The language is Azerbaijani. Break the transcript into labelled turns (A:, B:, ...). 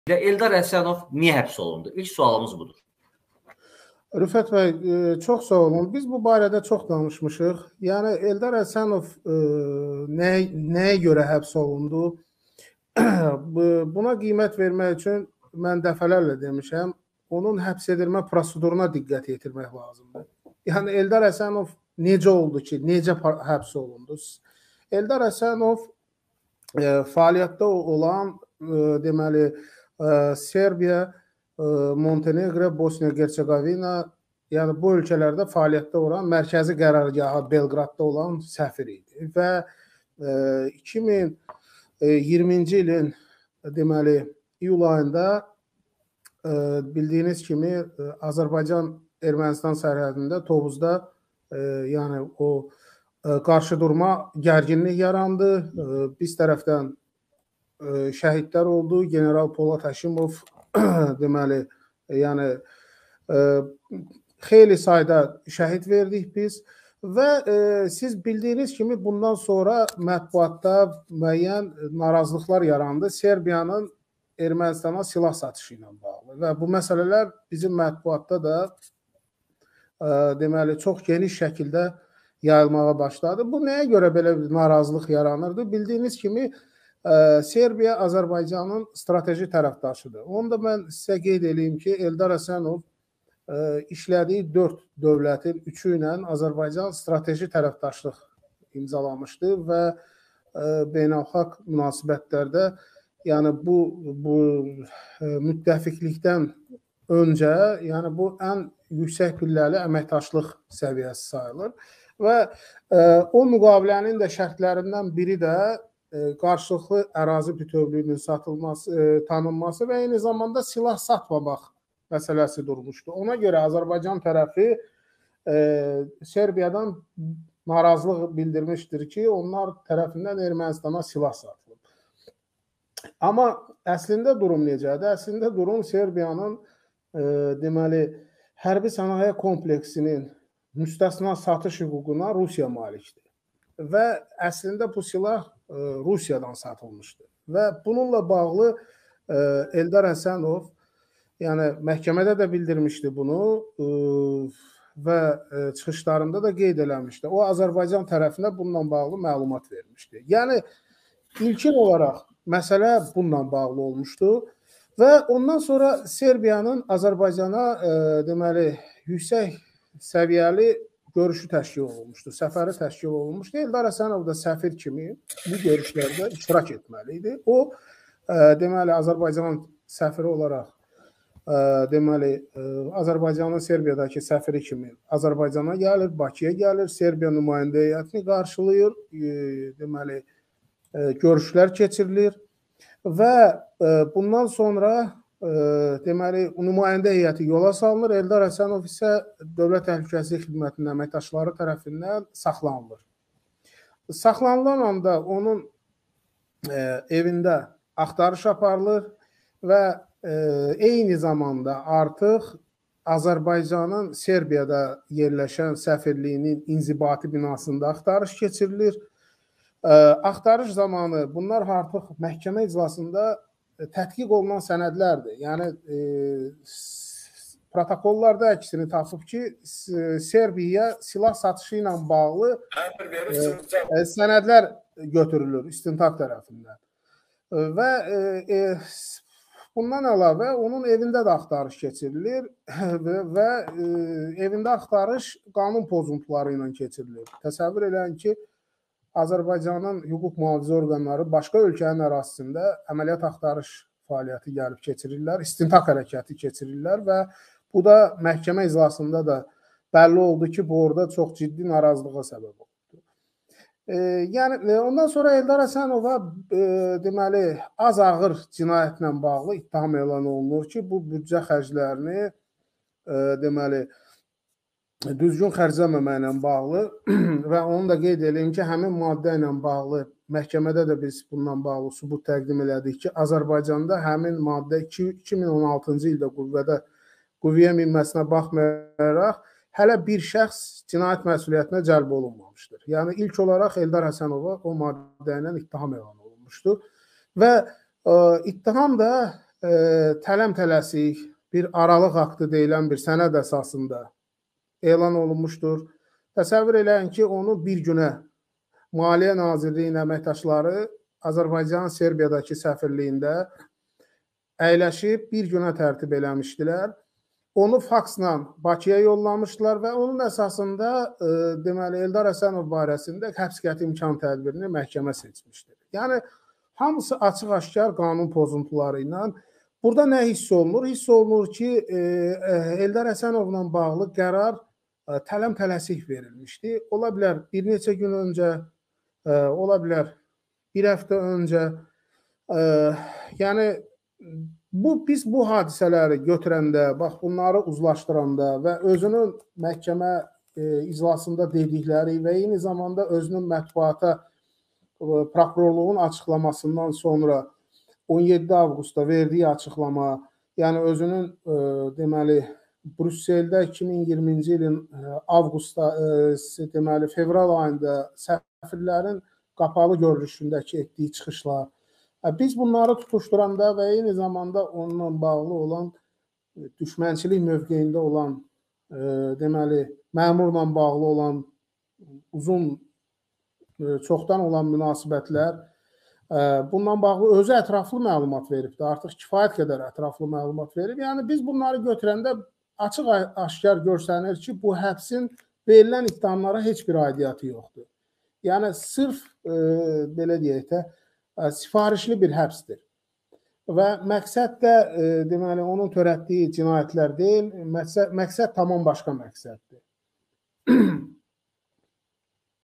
A: Eldar Həsənov niyə həbs olundu? İlk sualımız budur.
B: Rüfət bəy, çox sağ olun. Biz bu barədə çox danışmışıq. Yəni Eldar Həsənov nəyə görə həbs olundu? Buna qiymət vermək üçün mən dəfələrlə demişəm, onun həbs edilmə proseduruna diqqət yetirmək lazımdır. Yəni Eldar Həsənov necə oldu ki, necə həbs olundu? Eldar Həsənov fəaliyyətdə olan deməli Serbiya, Montenegro, Bosniya-Hersegovina, yəni bu ölkələrdə fəaliyyətdə olan mərkəzi qərargahı Belqradda olan səfir idi və 2020-ci ilin deməli iyul ayında bildiyiniz kimi Azərbaycan-Ermənistan sərhədində Tovuzda yəni o qarşıdurma gərginlik yarandı. Biz tərəfdən şəhidlər oldu. General Polat Həşimov deməli, yəni xeyli sayda şəhid verdik biz və siz bildiyiniz kimi bundan sonra mətbuatda müəyyən narazılıqlar yarandı Serbiyanın Ermənistana silah satışı ilə bağlı və bu məsələlər bizim mətbuatda da deməli çox geniş şəkildə yayılmağa başladı. Bu nəyə görə belə bir narazılıq yaranırdı? Bildiyiniz kimi Serbiya Azərbaycanın strateji tərəfdaşıdır. Onu da mən sizə qeyd edeyim ki, Eldar Həsənov işlədiyi 4 dövlətin 3-ü ilə Azərbaycan strateji tərəfdaşlıq imzalamışdı və beynəlxalq münasibətlərdə yəni bu müttəfiqlikdən öncə yəni bu ən yüksək pilləli əməkdaşlıq səviyyəsi sayılır və o müqavilənin də şərtlərindən biri də qarşılıqlı ərazi bütövlüyünün satılması, tanınması və eyni zamanda silah satmamaq məsələsi durmuşdu. Ona görə Azərbaycan tərəfi Serbiyadan narazılıq bildirmişdir ki, onlar tərəfindən Ermənistana silah satılıb. Amma əslində durum necədir? Əslində durum Serbiyanın deməli hərbi sənaye kompleksinin müstəsna satış hüququna Rusiya malikdir. Və əslində bu silah Rusiyadan satılmışdı. Və bununla bağlı Eldar Həsənov yəni məhkəmədə də bildirmişdi bunu və çıxışlarında da qeyd eləmişdi. O Azərbaycan tərəfinə bununla bağlı məlumat vermişdi. Yəni ilkin olaraq məsələ bununla bağlı olmuşdu və ondan sonra Serbiyanın Azərbaycana deməli yüksək səviyyəli görüşü təşkil olunmuşdu, səfəri təşkil olunmuşdu. Eldar Həsənov da səfir kimi bu görüşlərdə iştirak etməli idi. O, deməli, Azərbaycan səfiri olaraq, deməli, Azərbaycanın Serbiyadakı səfiri kimi Azərbaycana gəlir, Bakıya gəlir, Serbiya nümayəndə heyətini qarşılayır, deməli, görüşlər keçirilir və bundan sonra deməli, nümayəndə heyəti yola salınır. Eldar Həsənov isə Dövlət Təhlükəsizlik Xidmətinin əməkdaşları tərəfindən saxlanılır. Saxlanılan anda onun evində axtarış aparılır və eyni zamanda artıq Azərbaycanın Serbiyada yerləşən səfirliyinin inzibati binasında axtarış keçirilir. Axtarış zamanı bunlar artıq məhkəmə iclasında tədqiq olunan sənədlərdir. Yəni protokollarda əksini tapıb ki, Serbiyaya silah satışı ilə bağlı sənədlər götürülür istintaq tərəfindən. Və bundan əlavə onun evində də axtarış keçirilir və evində axtarış qanun pozuntuları ilə keçirilir. Təsəvvür edin ki, Azərbaycanın hüquq mühafizə orqanları başqa ölkənin ərazisində əməliyyat axtarış fəaliyyəti gəlib keçirirlər, istintaq hərəkəti keçirirlər və bu da məhkəmə iclasında da bəlli oldu ki, bu orada çox ciddi narazılığa səbəb oldu. Yəni ondan sonra Eldar Həsənova deməli az ağır cinayətlə bağlı ittiham elan olunur ki, bu büdcə xərclərini deməli düzgün xərcləməməklə bağlı və onu da qeyd edeyim ki, həmin maddə ilə bağlı məhkəmədə də biz bundan bağlı sübut təqdim elədik ki, Azərbaycanda həmin maddə 2016-cı ildə qüvvəyə minməsinə baxmayaraq hələ bir şəxs cinayət məsuliyyətinə cəlb olunmamışdır. Yəni ilk olaraq Eldar Həsənova o maddə ilə ittiham elan olunmuşdur və ittiham da tələm-tələsik bir aralıq aktı deyilən bir sənəd əsasında elan olunmuşdur. Təsəvvür eləyin ki, onu bir günə Maliyyə Nazirliyinin əməkdaşları Azərbaycan Serbiyadakı səfirliyində əyləşib bir günə tərtib eləmişdilər. Onu faksla Bakıya yollamışdılar və onun əsasında deməli Eldar Həsənov barəsində həbs qəti imkan tədbirini məhkəmə seçmişdir. Yəni hamısı açıq-aşkar qanun pozuntuları ilə. Burada nə hiss olunur? Hiss olunur ki, Eldar Həsənovla bağlı qərar tələm-tələsik verilmişdi. Ola bilər bir neçə gün öncə, ola bilər bir həftə öncə. Yəni biz bu hadisələri götürəndə, bax bunları uzlaşdıranda və özünün məhkəmə iclasında dedikləri və eyni zamanda özünün mətbuata prokurorluğun açıqlamasından sonra 17 avqustda verdiyi açıqlama, yəni özünün deməli Brüsseldə 2020-ci ilin avqustda deməli fevral ayında səfirlərin qapalı görülüşündəki etdiyi çıxışlar. Biz bunları tutuşturanda və eyni zamanda onunla bağlı olan düşmənçilik mövqeyində olan deməli məmurla bağlı olan uzun çoxdan olan münasibətlər, bundan bağlı özü ətraflı məlumat veribdir. Artıq kifayət qədər ətraflı məlumat verib. Yəni biz bunları götürəndə açıq-aşkar görsənir ki, bu həbsin verilən ittihamlara heç bir aidiyyatı yoxdur. Yəni sırf belə deyək də sifarişli bir həbsdir. Və məqsəd də deməli onun törətdiyi cinayətlər deyil, məqsəd tamam başqa məqsəddir.